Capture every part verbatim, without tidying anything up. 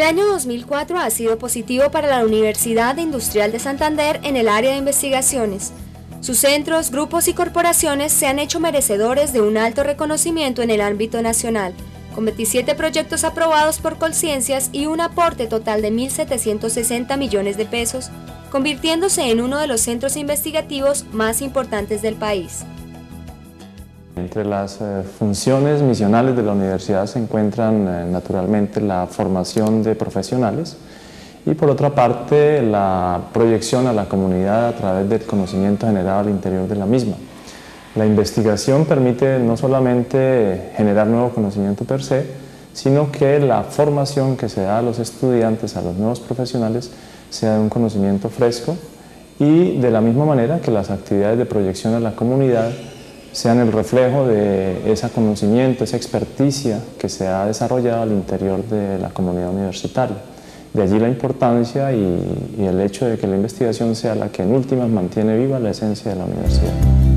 año dos mil cuatro ha sido positivo para la Universidad Industrial de Santander en el área de investigaciones. Sus centros, grupos y corporaciones se han hecho merecedores de un alto reconocimiento en el ámbito nacional, con veintisiete proyectos aprobados por Colciencias y un aporte total de mil setecientos sesenta millones de pesos, convirtiéndose en uno de los centros investigativos más importantes del país. Entre las eh, funciones misionales de la universidad se encuentran eh, naturalmente la formación de profesionales y por otra parte la proyección a la comunidad a través del conocimiento generado al interior de la misma. La investigación permite no solamente generar nuevo conocimiento per se, sino que la formación que se da a los estudiantes, a los nuevos profesionales, sea de un conocimiento fresco y de la misma manera que las actividades de proyección a la comunidad sean el reflejo de ese conocimiento, esa experticia que se ha desarrollado al interior de la comunidad universitaria. De allí la importancia y, y el hecho de que la investigación sea la que en últimas mantiene viva la esencia de la universidad.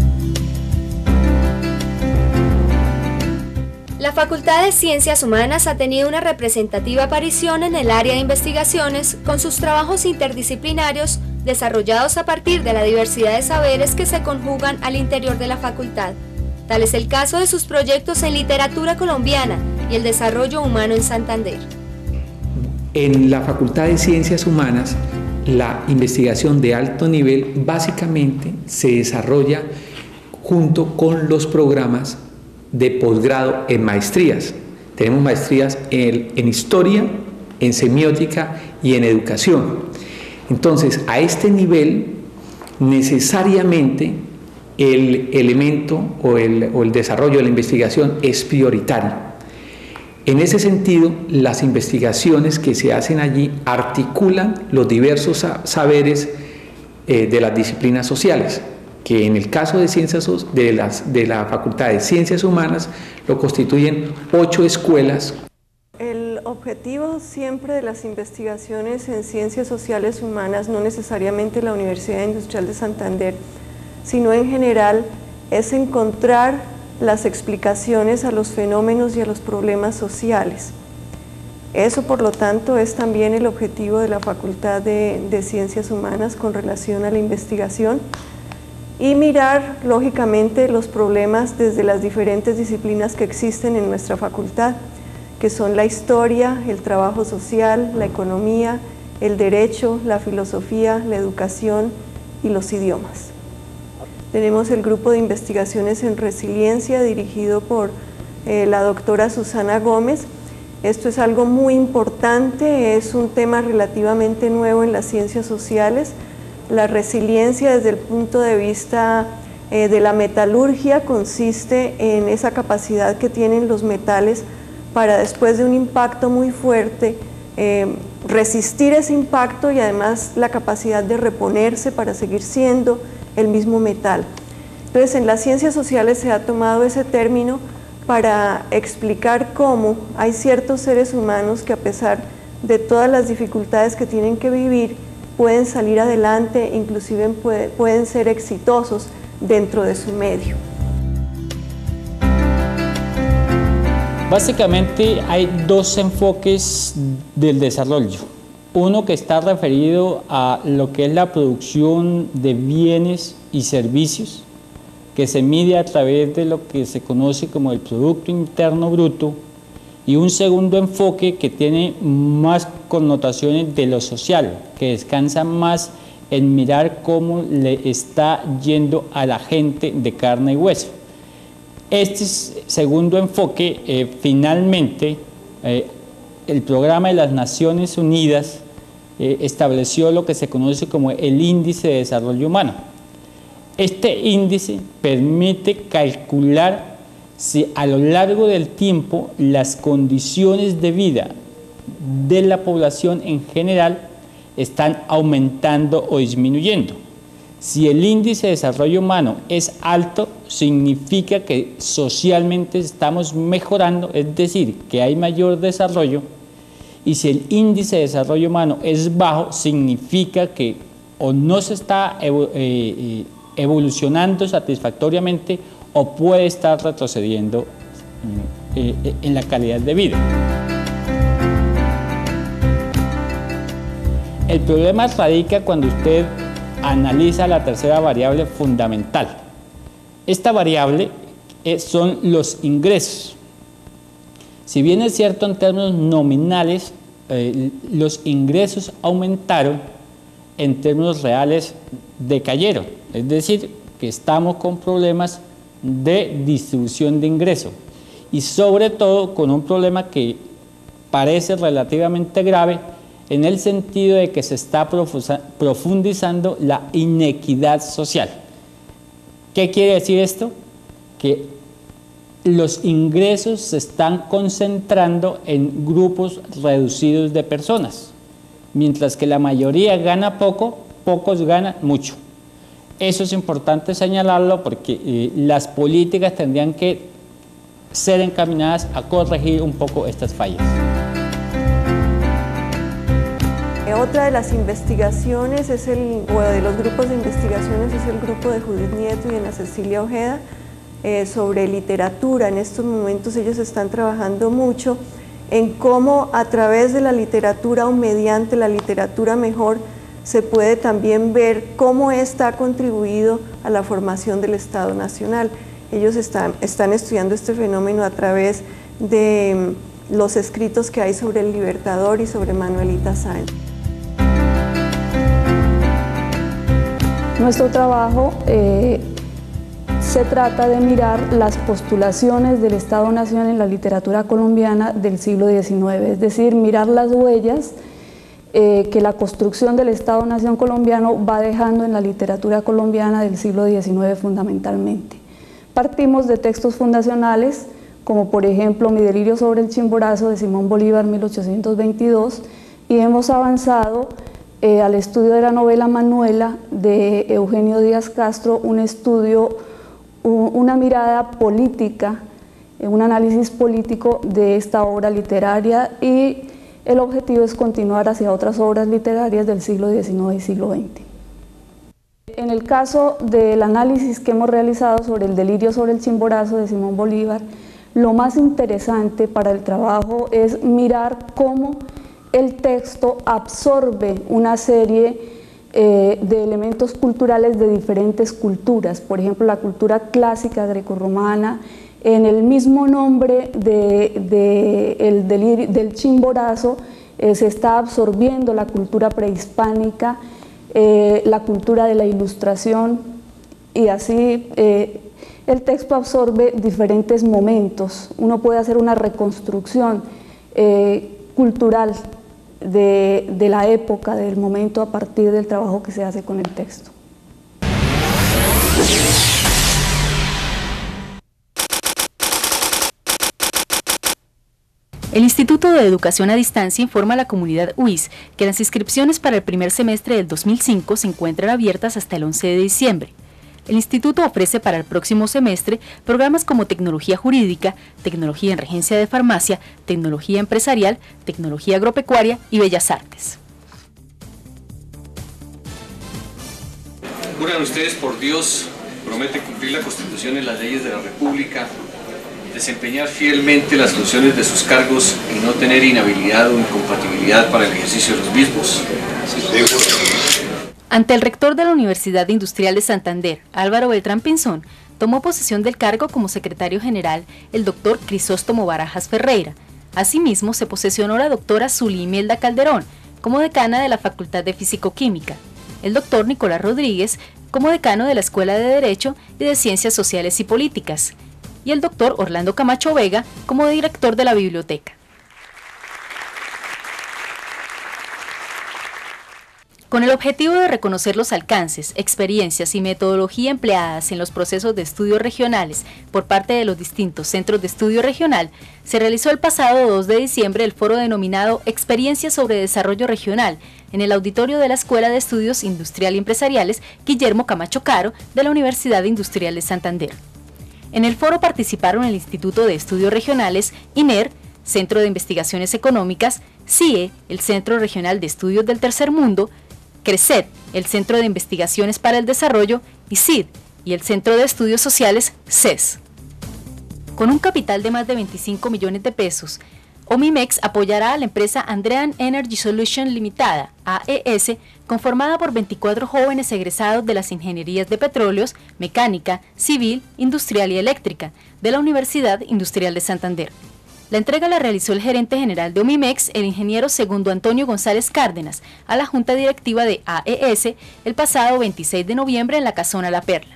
La Facultad de Ciencias Humanas ha tenido una representativa aparición en el área de investigaciones con sus trabajos interdisciplinarios desarrollados a partir de la diversidad de saberes que se conjugan al interior de la facultad. Tal es el caso de sus proyectos en literatura colombiana y el desarrollo humano en Santander. En la Facultad de Ciencias Humanas, la investigación de alto nivel básicamente se desarrolla junto con los programas de posgrado en maestrías. Tenemos maestrías en, en historia, en semiótica y en educación. Entonces, a este nivel, necesariamente el elemento o el, o el desarrollo de la investigación es prioritario. En ese sentido, las investigaciones que se hacen allí articulan los diversos saberes eh, de las disciplinas sociales, que en el caso de, ciencias, de, las, de la Facultad de Ciencias Humanas lo constituyen ocho escuelas. El objetivo siempre de las investigaciones en ciencias sociales humanas, no necesariamente la Universidad Industrial de Santander, sino en general, es encontrar las explicaciones a los fenómenos y a los problemas sociales. Eso, por lo tanto, es también el objetivo de la Facultad de, de Ciencias Humanas con relación a la investigación y mirar, lógicamente, los problemas desde las diferentes disciplinas que existen en nuestra facultad, que son la historia, el trabajo social, la economía, el derecho, la filosofía, la educación y los idiomas. Tenemos el grupo de investigaciones en resiliencia dirigido por eh, la doctora Susana Gómez. Esto es algo muy importante, es un tema relativamente nuevo en las ciencias sociales. La resiliencia desde el punto de vista eh, de la metalurgia consiste en esa capacidad que tienen los metales para después de un impacto muy fuerte eh, resistir ese impacto y además la capacidad de reponerse para seguir siendo el mismo metal. Entonces, en las ciencias sociales se ha tomado ese término para explicar cómo hay ciertos seres humanos que a pesar de todas las dificultades que tienen que vivir, pueden salir adelante, inclusive puede, pueden ser exitosos dentro de su medio. Básicamente hay dos enfoques del desarrollo. Uno que está referido a lo que es la producción de bienes y servicios, que se mide a través de lo que se conoce como el Producto Interno Bruto, y un segundo enfoque que tiene más connotaciones de lo social, que descansa más en mirar cómo le está yendo a la gente de carne y hueso. Este segundo enfoque, eh, finalmente, eh, el Programa de las Naciones Unidas eh, estableció lo que se conoce como el Índice de Desarrollo Humano. Este índice permite calcular si a lo largo del tiempo las condiciones de vida de la población en general están aumentando o disminuyendo. Si el índice de desarrollo humano es alto, significa que socialmente estamos mejorando, es decir, que hay mayor desarrollo, y si el índice de desarrollo humano es bajo, significa que o no se está evolucionando satisfactoriamente o puede estar retrocediendo en la calidad de vida. El problema radica cuando usted analiza la tercera variable fundamental. Esta variable es, son los ingresos. Si bien es cierto en términos nominales, eh, los ingresos aumentaron, en términos reales decayeron. Es decir, que estamos con problemas de distribución de ingresos y sobre todo con un problema que parece relativamente grave en el sentido de que se está profundizando la inequidad social. ¿Qué quiere decir esto? Que los ingresos se están concentrando en grupos reducidos de personas, mientras que la mayoría gana poco, pocos ganan mucho. Eso es importante señalarlo porque eh, las políticas tendrían que ser encaminadas a corregir un poco estas fallas. Otra de las investigaciones es el, o de los grupos de investigaciones es el grupo de Judith Nieto y Ana Cecilia Ojeda eh, sobre literatura. En estos momentos ellos están trabajando mucho en cómo a través de la literatura o mediante la literatura mejor se puede también ver cómo ésta ha contribuido a la formación del Estado Nacional. Ellos están, están estudiando este fenómeno a través de los escritos que hay sobre el Libertador y sobre Manuelita Sáenz. Nuestro trabajo eh, se trata de mirar las postulaciones del Estado-Nación en la literatura colombiana del siglo diecinueve, es decir, mirar las huellas eh, que la construcción del Estado-Nación colombiano va dejando en la literatura colombiana del siglo diecinueve fundamentalmente. Partimos de textos fundacionales, como por ejemplo Mi delirio sobre el Chimborazo de Simón Bolívar, mil ochocientos veintidós, y hemos avanzado eh, al estudio de la novela Manuela de Eugenio Díaz Castro, un estudio, un, una mirada política, eh, un análisis político de esta obra literaria, y el objetivo es continuar hacia otras obras literarias del siglo diecinueve y siglo veinte. En el caso del análisis que hemos realizado sobre el delirio sobre el Chimborazo de Simón Bolívar, lo más interesante para el trabajo es mirar cómo el texto absorbe una serie eh, de elementos culturales de diferentes culturas, por ejemplo la cultura clásica grecorromana. En el mismo nombre de, de el delirio, del Chimborazo eh, se está absorbiendo la cultura prehispánica, eh, la cultura de la Ilustración, y así eh, el texto absorbe diferentes momentos. Uno puede hacer una reconstrucción eh, cultural de, de la época, del momento, a partir del trabajo que se hace con el texto. El Instituto de Educación a Distancia informa a la comunidad U I S que las inscripciones para el primer semestre del dos mil cinco se encuentran abiertas hasta el once de diciembre. El instituto ofrece para el próximo semestre programas como Tecnología Jurídica, Tecnología en Regencia de Farmacia, Tecnología Empresarial, Tecnología Agropecuaria y Bellas Artes. Juran ustedes por Dios, prometen cumplir la Constitución y las leyes de la República, desempeñar fielmente las funciones de sus cargos y no tener inhabilidad o incompatibilidad para el ejercicio de los mismos. Ante el rector de la Universidad Industrial de Santander, Álvaro Beltrán Pinzón, tomó posesión del cargo como secretario general el doctor Crisóstomo Barajas Ferreira. Asimismo, se posesionó la doctora Zulí Imelda Calderón como decana de la Facultad de Físico-Química, el doctor Nicolás Rodríguez como decano de la Escuela de Derecho y de Ciencias Sociales y Políticas, y el doctor Orlando Camacho Vega como director de la biblioteca. Con el objetivo de reconocer los alcances, experiencias y metodología empleadas en los procesos de estudios regionales por parte de los distintos centros de estudio regional, se realizó el pasado dos de diciembre el foro denominado Experiencias sobre Desarrollo Regional en el auditorio de la Escuela de Estudios Industrial y Empresariales Guillermo Camacho Caro de la Universidad Industrial de Santander. En el foro participaron el Instituto de Estudios Regionales, INER, Centro de Investigaciones Económicas, C I E, el Centro Regional de Estudios del Tercer Mundo, CRECET, el Centro de Investigaciones para el Desarrollo, y C I D, y el Centro de Estudios Sociales, C E S. Con un capital de más de veinticinco millones de pesos, OMIMEX apoyará a la empresa Andrean Energy Solutions Limitada, A E S, conformada por veinticuatro jóvenes egresados de las ingenierías de petróleos, mecánica, civil, industrial y eléctrica, de la Universidad Industrial de Santander. La entrega la realizó el gerente general de OMIMEX, el ingeniero Segundo Antonio González Cárdenas, a la Junta Directiva de A E S el pasado veintiséis de noviembre en la Casona La Perla.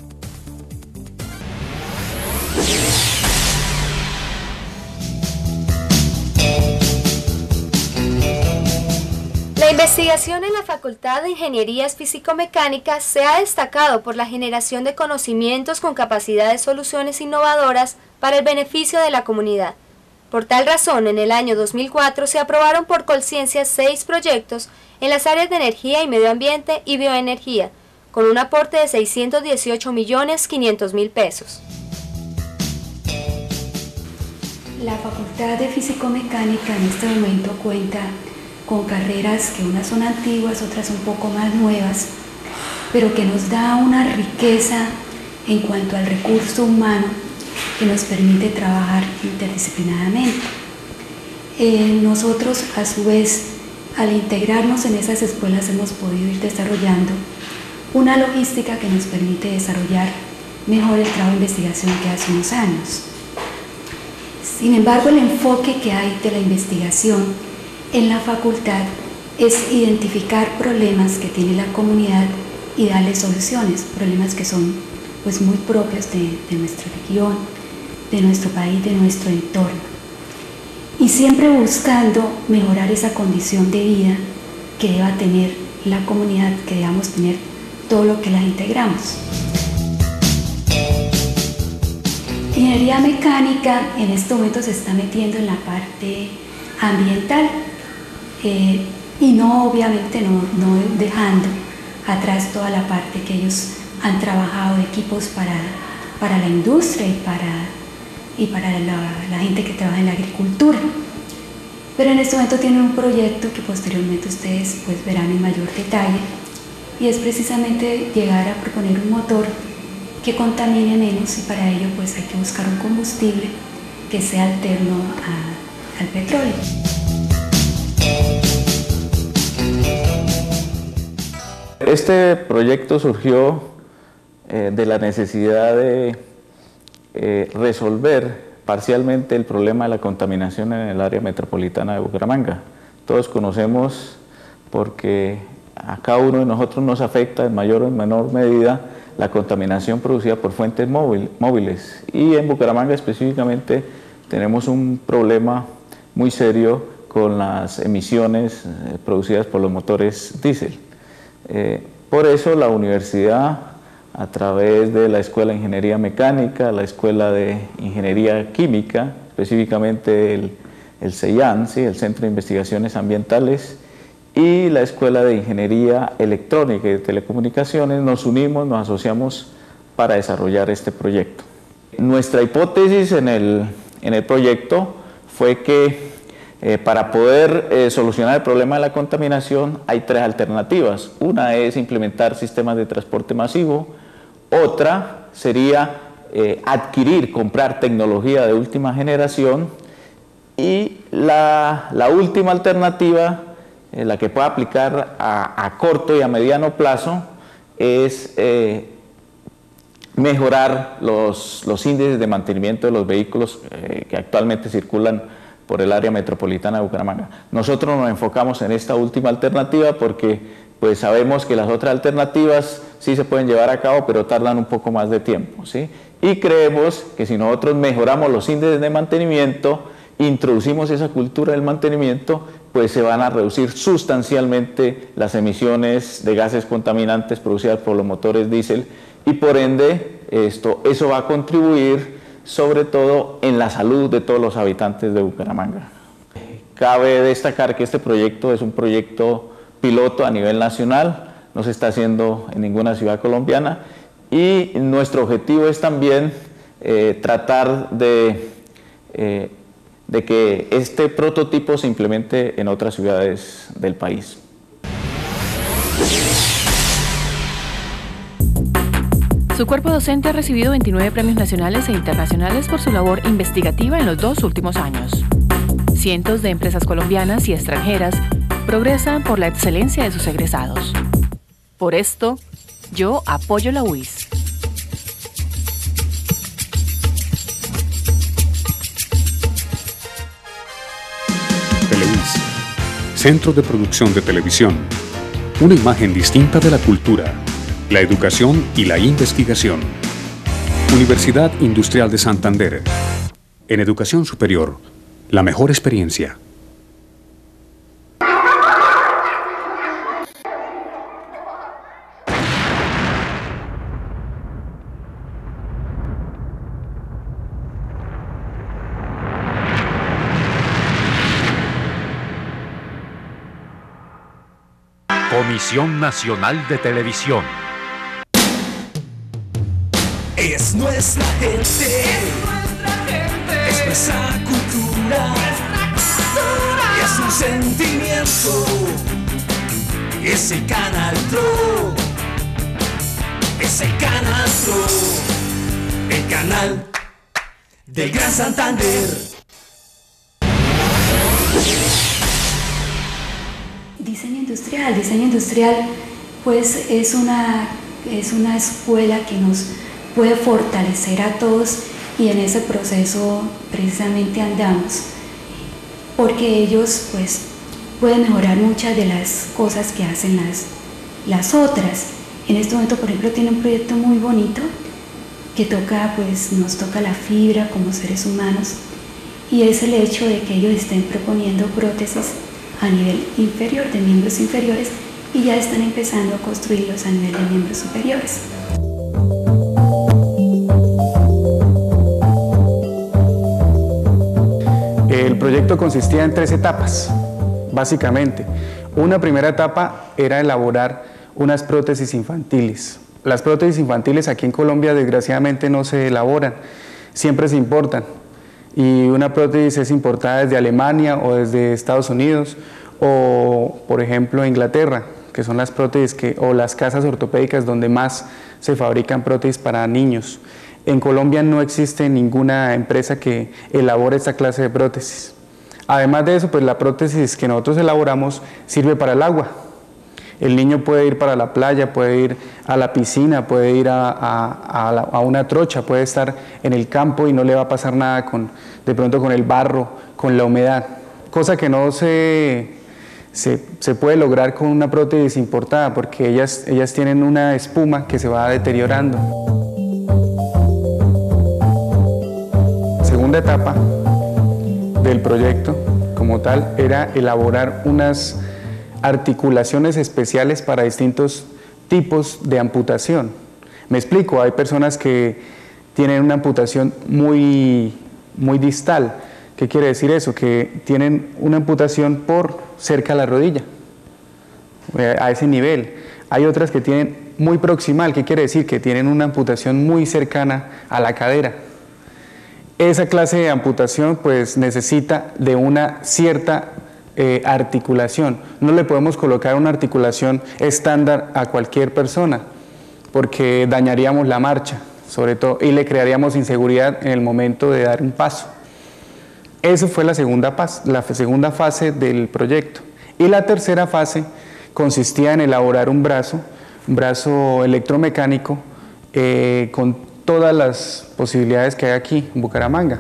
La investigación en la Facultad de Ingenierías Físico-Mecánicas se ha destacado por la generación de conocimientos con capacidad de soluciones innovadoras para el beneficio de la comunidad. Por tal razón, en el año dos mil cuatro se aprobaron por Colciencia seis proyectos en las áreas de energía y medio ambiente y bioenergía, con un aporte de seiscientos dieciocho millones quinientos mil pesos. La Facultad de Físico-Mecánica en este momento cuenta con carreras que unas son antiguas, otras un poco más nuevas, pero que nos da una riqueza en cuanto al recurso humano que nos permite trabajar interdisciplinarmente. Eh, nosotros, a su vez, al integrarnos en esas escuelas hemos podido ir desarrollando una logística que nos permite desarrollar mejor el trabajo de investigación que hace unos años. Sin embargo, el enfoque que hay de la investigación en la facultad es identificar problemas que tiene la comunidad y darle soluciones, problemas que son pues muy propios de, de nuestra región, de nuestro país, de nuestro entorno. Y siempre buscando mejorar esa condición de vida que deba tener la comunidad, que debamos tener todo lo que la integramos. Ingeniería mecánica en este momento se está metiendo en la parte ambiental. Eh, y no, obviamente, no, no dejando atrás toda la parte que ellos han trabajado de equipos para, para la industria y para, y para la, la gente que trabaja en la agricultura. Pero en este momento tienen un proyecto que posteriormente ustedes pues, verán en mayor detalle, y es precisamente llegar a proponer un motor que contamine menos, y para ello pues, hay que buscar un combustible que sea alterno a, al petróleo. Este proyecto surgió eh, de la necesidad de eh, resolver parcialmente el problema de la contaminación en el área metropolitana de Bucaramanga. Todos conocemos, porque a cada uno de nosotros nos afecta en mayor o en menor medida la contaminación producida por fuentes móvil, móviles, y en Bucaramanga específicamente tenemos un problema muy serio con las emisiones eh, producidas por los motores diésel. Eh, por eso la universidad, a través de la Escuela de Ingeniería Mecánica, la Escuela de Ingeniería Química, específicamente el, el CEIAN, ¿sí? el Centro de Investigaciones Ambientales, y la Escuela de Ingeniería Electrónica y de Telecomunicaciones, nos unimos, nos asociamos para desarrollar este proyecto. Nuestra hipótesis en el, en el proyecto fue que Eh, para poder eh, solucionar el problema de la contaminación hay tres alternativas. Una es implementar sistemas de transporte masivo, otra sería eh, adquirir, comprar tecnología de última generación, y la, la última alternativa, eh, la que puede aplicar a, a corto y a mediano plazo, es eh, mejorar los, los índices de mantenimiento de los vehículos eh, que actualmente circulan por el área metropolitana de Bucaramanga. Nosotros nos enfocamos en esta última alternativa porque pues, sabemos que las otras alternativas sí se pueden llevar a cabo, pero tardan un poco más de tiempo, ¿sí? Y creemos que si nosotros mejoramos los índices de mantenimiento, introducimos esa cultura del mantenimiento, pues se van a reducir sustancialmente las emisiones de gases contaminantes producidas por los motores diésel, y por ende esto, eso va a contribuir sobre todo en la salud de todos los habitantes de Bucaramanga. Cabe destacar que este proyecto es un proyecto piloto a nivel nacional, no se está haciendo en ninguna ciudad colombiana, y nuestro objetivo es también eh, tratar de, eh, de que este prototipo se implemente en otras ciudades del país. Su cuerpo docente ha recibido veintinueve premios nacionales e internacionales por su labor investigativa en los dos últimos años. Cientos de empresas colombianas y extranjeras progresan por la excelencia de sus egresados. Por esto, yo apoyo la U I S. Teleuis, Centro de Producción de Televisión. Una imagen distinta de la cultura, la educación y la investigación. Universidad Industrial de Santander. En educación superior, la mejor experiencia. Comisión Nacional de Televisión. Es nuestra gente, es nuestra gente, es nuestra cultura, nuestra cultura, es un sentimiento, es el Canal Tro, es el Canal Tro, el canal del Gran Santander. Diseño industrial, diseño industrial pues es una, es una escuela que nos puede fortalecer a todos y en ese proceso precisamente andamos, porque ellos pues pueden mejorar muchas de las cosas que hacen las, las otras. En este momento, por ejemplo, tiene un proyecto muy bonito que toca, pues nos toca la fibra como seres humanos, y es el hecho de que ellos estén proponiendo prótesis a nivel inferior, de miembros inferiores, y ya están empezando a construirlos a nivel de miembros superiores. El proyecto consistía en tres etapas, básicamente. Una primera etapa era elaborar unas prótesis infantiles. Las prótesis infantiles aquí en Colombia desgraciadamente no se elaboran, siempre se importan. Y una prótesis es importada desde Alemania o desde Estados Unidos o, por ejemplo, Inglaterra, que son las prótesis que, o las casas ortopédicas donde más se fabrican prótesis para niños. En Colombia no existe ninguna empresa que elabore esta clase de prótesis. Además de eso, pues la prótesis que nosotros elaboramos sirve para el agua. El niño puede ir para la playa, puede ir a la piscina, puede ir a, a, a, la, a una trocha, puede estar en el campo y no le va a pasar nada con, de pronto con el barro, con la humedad. Cosa que no se, se, se puede lograr con una prótesis importada, porque ellas, ellas tienen una espuma que se va deteriorando. Segunda etapa del proyecto como tal era elaborar unas articulaciones especiales para distintos tipos de amputación. Me explico, hay personas que tienen una amputación muy, muy distal. ¿Qué quiere decir eso? Que tienen una amputación por cerca a la rodilla, a ese nivel. Hay otras que tienen muy proximal, ¿qué quiere decir? Que tienen una amputación muy cercana a la cadera. Esa clase de amputación pues necesita de una cierta eh, articulación. No le podemos colocar una articulación estándar a cualquier persona porque dañaríamos la marcha, sobre todo, y le crearíamos inseguridad en el momento de dar un paso. Esa fue la segunda, la segunda fase del proyecto. Y la tercera fase consistía en elaborar un brazo, un brazo electromecánico eh, con todas las posibilidades que hay aquí en Bucaramanga.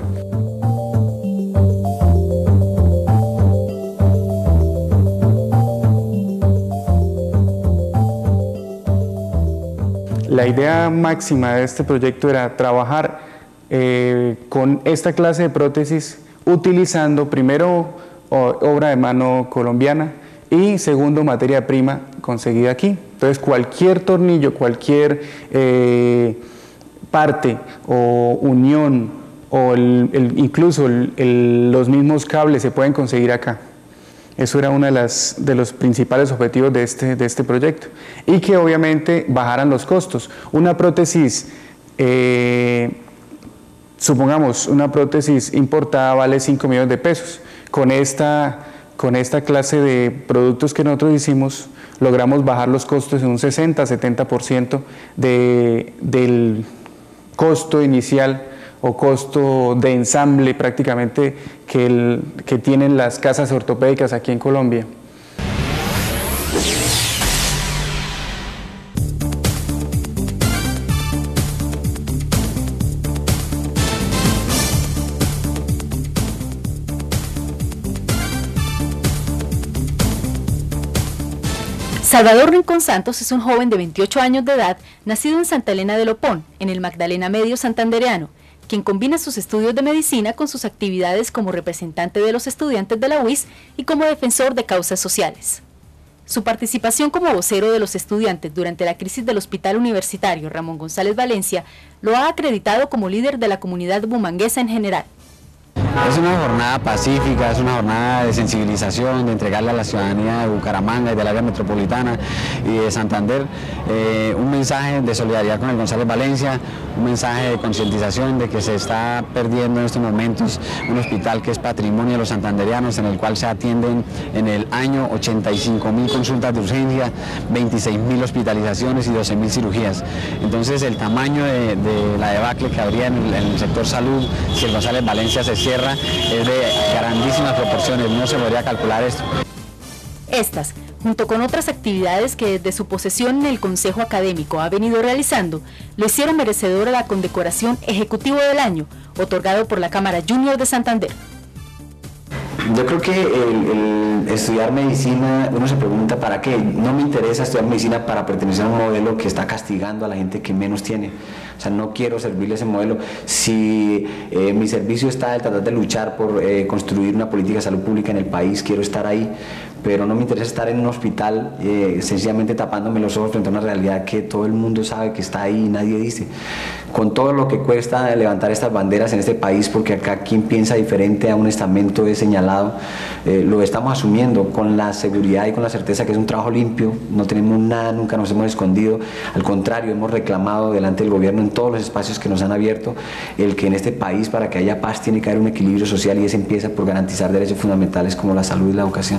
La idea máxima de este proyecto era trabajar eh, con esta clase de prótesis utilizando primero obra de mano colombiana y segundo materia prima conseguida aquí. Entonces cualquier tornillo, cualquier eh, parte o unión o el, el, incluso el, el, los mismos cables se pueden conseguir acá. Eso era uno de, las, de los principales objetivos de este, de este proyecto. Y que obviamente bajaran los costos. Una prótesis, eh, supongamos, una prótesis importada vale cinco millones de pesos. Con esta, con esta clase de productos que nosotros hicimos, logramos bajar los costos en un sesenta a setenta por ciento de, del costo inicial o costo de ensamble prácticamente que, el, que tienen las casas ortopédicas aquí en Colombia. Salvador Rincón Santos es un joven de veintiocho años de edad, nacido en Santa Elena de Lopón, en el Magdalena Medio santandereano, quien combina sus estudios de medicina con sus actividades como representante de los estudiantes de la U I S y como defensor de causas sociales. Su participación como vocero de los estudiantes durante la crisis del Hospital Universitario Ramón González Valencia lo ha acreditado como líder de la comunidad bumanguesa en general. Es una jornada pacífica, es una jornada de sensibilización, de entregarle a la ciudadanía de Bucaramanga y del área metropolitana y de Santander eh, un mensaje de solidaridad con el González Valencia, un mensaje de concientización de que se está perdiendo en estos momentos un hospital que es patrimonio de los santanderianos, en el cual se atienden en el año ochenta y cinco mil consultas de urgencia, veintiséis mil hospitalizaciones y doce mil cirugías. Entonces el tamaño de, de la debacle que habría en el, en el sector salud si el González Valencia se cierra es de grandísimas proporciones, no se podría calcular esto. Estas, junto con otras actividades que desde su posesión en el Consejo Académico ha venido realizando, lo hicieron merecedor a la condecoración Ejecutivo del Año, otorgado por la Cámara Junior de Santander. Yo creo que el, el estudiar medicina, uno se pregunta ¿para qué? No me interesa estudiar medicina para pertenecer a un modelo que está castigando a la gente que menos tiene. O sea, no quiero servirle ese modelo. Si eh, mi servicio está en tratar de luchar por eh, construir una política de salud pública en el país, quiero estar ahí, pero no me interesa estar en un hospital eh, sencillamente tapándome los ojos frente a una realidad que todo el mundo sabe que está ahí y nadie dice. Con todo lo que cuesta levantar estas banderas en este país, porque acá quien piensa diferente a un estamento es señalado, eh, lo estamos asumiendo con la seguridad y con la certeza que es un trabajo limpio, no tenemos nada, nunca nos hemos escondido, al contrario, hemos reclamado delante del gobierno en todos los espacios que nos han abierto, el que en este país para que haya paz tiene que haber un equilibrio social y ese empieza por garantizar derechos fundamentales como la salud y la educación.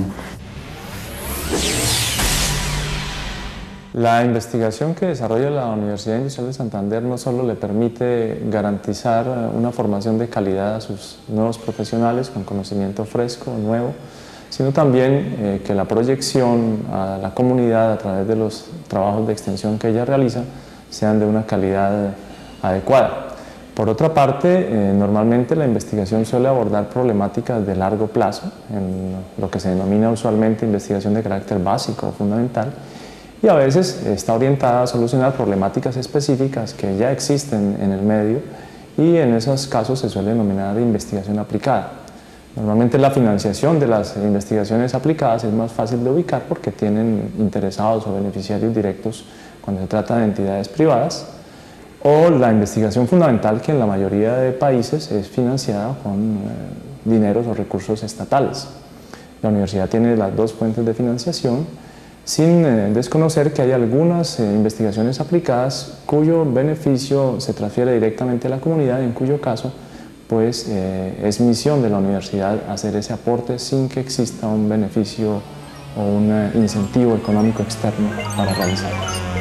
La investigación que desarrolla la Universidad Industrial de Santander no solo le permite garantizar una formación de calidad a sus nuevos profesionales con conocimiento fresco, nuevo, sino también eh, que la proyección a la comunidad a través de los trabajos de extensión que ella realiza sean de una calidad adecuada. Por otra parte, eh, normalmente la investigación suele abordar problemáticas de largo plazo, en lo que se denomina usualmente investigación de carácter básico o fundamental, y a veces está orientada a solucionar problemáticas específicas que ya existen en el medio y en esos casos se suele denominar investigación aplicada. Normalmente la financiación de las investigaciones aplicadas es más fácil de ubicar porque tienen interesados o beneficiarios directos cuando se trata de entidades privadas, o la investigación fundamental que en la mayoría de países es financiada con eh, dineros o recursos estatales. La universidad tiene las dos fuentes de financiación, sin eh, desconocer que hay algunas eh, investigaciones aplicadas cuyo beneficio se transfiere directamente a la comunidad, en cuyo caso pues, eh, es misión de la universidad hacer ese aporte sin que exista un beneficio o un eh, incentivo económico externo para realizarlas.